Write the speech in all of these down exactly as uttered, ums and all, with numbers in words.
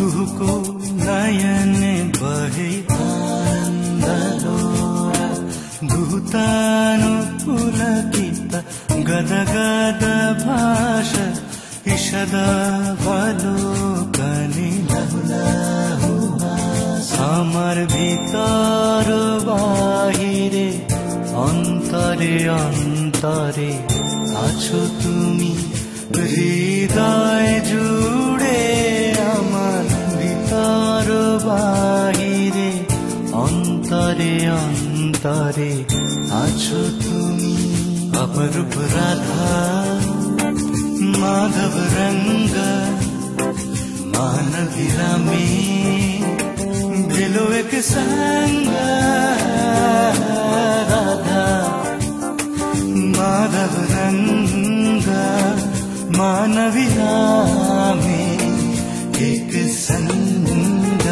तुहको नयन बहे आनन्दलोला दूतानु पुलकित गदगद भाष ঈষদাবলোকনে লাহু আমার ভিতর বাহিরে অন্তরে অন্তরে আছো তুমি হৃদয় জুড়ে আমার ভিতর বাহিরে অন্তরে অন্তরে আছো তুমি অপরূপ রাধা माधव रंग मानवीरा में भेलो एक संग राधा माधव रंग मानवीरा में एक संग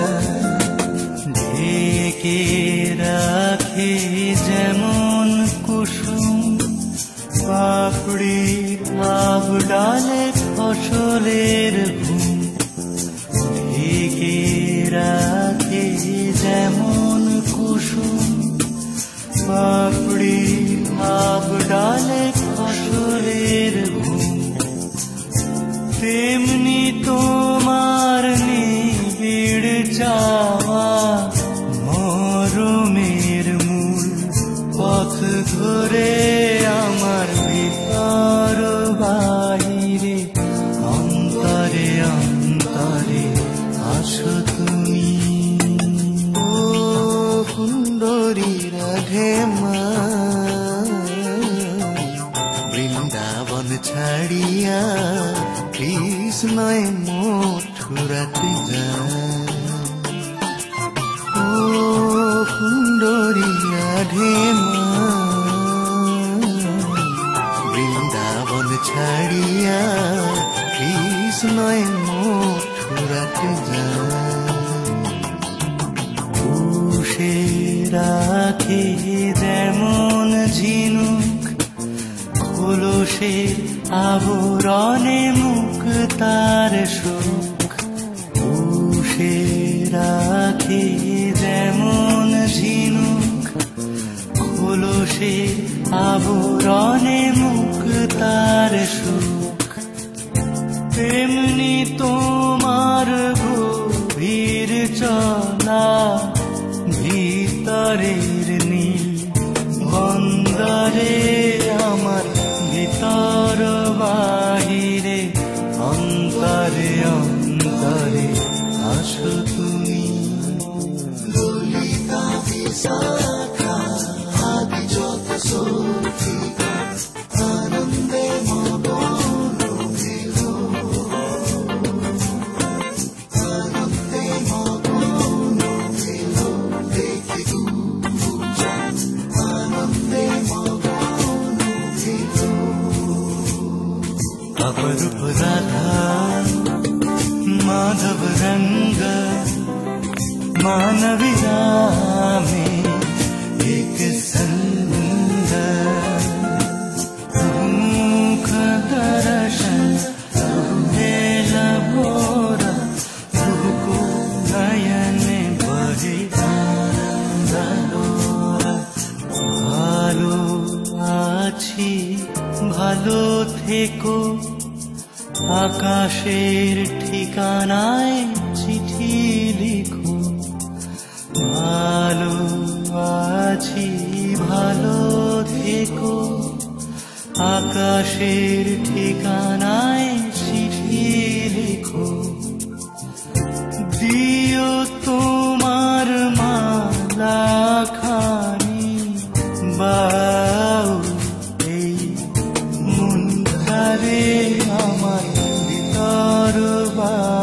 ढेके राखे जेमन कुसुम पापड़ी आब डाले फसलेर घुम ढेके राखे जेमन कुसुम पापड़ी आब डाले फसलेर घुम तेमनी तोमार निबिड़ चावा मरमेर मूल पथ धरे आमार ভিতর বাহিরে অন্তরে অন্তরে আসো তুমি ও সুন্দরী রাধে মা বৃন্দাবন ছাড়িয়া কৃষ্ণয় মথুরাতে যায় ও সুন্দরী রাধে মা বৃন্দাবন ছাড়িয়া কৃষ্ণয় মথুরাতে যায় পুষে রাখে যেমন ঝিনুক খোলসের আবরণে মুখ তার সুখ পুষে রাখে যেমন ঝিনুক খোলসের আবরণে মুখ তার সুখ তেমনি তোমার গভীর চলা ভিতরের নীল বন্দরে আমার ভিতর বাহিরে অন্তরে অন্তরে আসো তুমি ললিতা বিশাখা আদি যত সখীগণ আনন্দে মগন হইলো আনন্দে মগন হইলো দেখি দুজন আনন্দে মগন হইলো অপরূপ রাধা माधव रंग मानवीरा में एक संग मुख दर्शन भेला भोरा तुहको नयन बहे आनन्दलोला ভালো আছি ভালো থেকো আকাশের ঠিকানায় চিঠি লিখো ভালো আছি ভালো থেকো আকাশের ঠিকানায় চিঠি লিখো দিও তোমার মালা খানি বাউ এই মনটারে আমার ভিতর বা